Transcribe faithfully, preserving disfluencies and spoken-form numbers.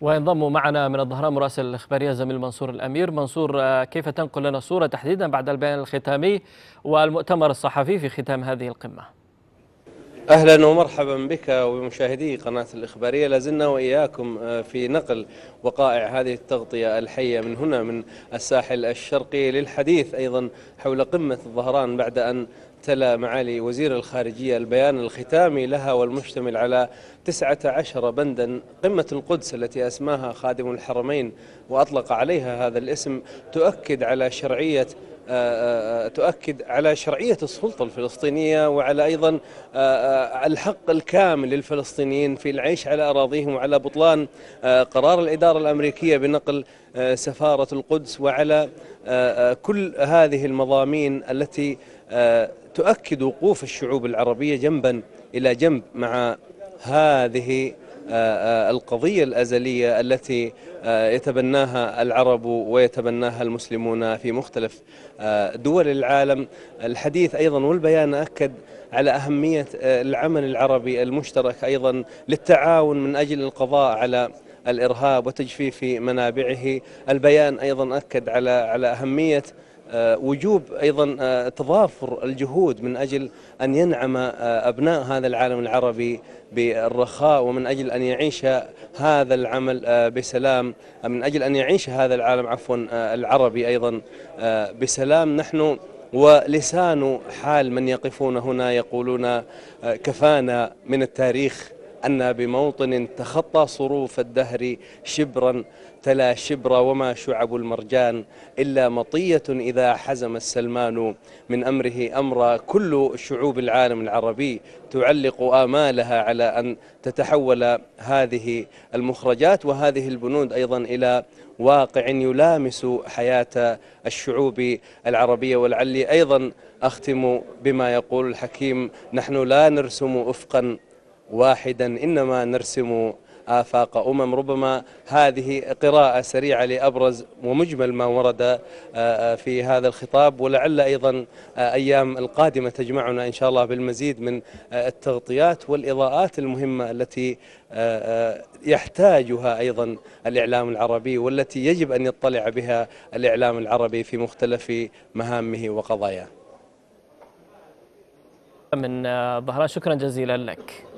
وينضم معنا من الظهران مراسل الإخبارية زميل منصور الأمير. منصور، كيف تنقل لنا الصورة تحديدا بعد البيان الختامي والمؤتمر الصحفي في ختام هذه القمة؟ أهلا ومرحبا بك وبمشاهدي قناة الإخبارية. لازلنا وإياكم في نقل وقائع هذه التغطية الحية من هنا من الساحل الشرقي للحديث أيضا حول قمة الظهران، بعد أن تلا معالي وزير الخارجية البيان الختامي لها والمشتمل على تسعة عشر بندا. قمة القدس التي أسماها خادم الحرمين وأطلق عليها هذا الاسم تؤكد على شرعية تؤكد على شرعية السلطة الفلسطينية وعلى أيضا الحق الكامل للفلسطينيين في العيش على أراضيهم، وعلى بطلان قرار الإدارة الأمريكية بنقل سفارة القدس، وعلى كل هذه المضامين التي تؤكد وقوف الشعوب العربية جنبا إلى جنب مع هذه القضية الأزلية التي يتبناها العرب ويتبناها المسلمون في مختلف دول العالم. الحديث أيضا والبيان أكد على أهمية العمل العربي المشترك أيضا للتعاون من أجل القضاء على الإرهاب وتجفيف منابعه. البيان أيضا أكد على على أهمية وجوب أيضا تضافر الجهود من أجل أن ينعم أبناء هذا العالم العربي بالرخاء، ومن أجل أن يعيش هذا العمل بسلام، من أجل أن يعيش هذا العالم عفوا العربي أيضا بسلام. نحن ولسان حال من يقفون هنا يقولون كفانا من التاريخ أن بموطن تخطى صروف الدهر شبرا تلا شبر، وما شعب المرجان إلا مطية إذا حزم السلمان من أمره أمر. كل شعوب العالم العربي تعلق آمالها على أن تتحول هذه المخرجات وهذه البنود أيضا إلى واقع يلامس حياة الشعوب العربية. ولعلي أيضا أختم بما يقول الحكيم: نحن لا نرسم أفقا واحدا إنما نرسم آفاق أمم. ربما هذه قراءة سريعة لأبرز ومجمل ما ورد في هذا الخطاب، ولعل أيضا أيام القادمة تجمعنا إن شاء الله بالمزيد من التغطيات والإضاءات المهمة التي يحتاجها أيضا الإعلام العربي، والتي يجب أن يطلع بها الإعلام العربي في مختلف مهامه وقضاياه. من ظهران، شكرا جزيلا لك.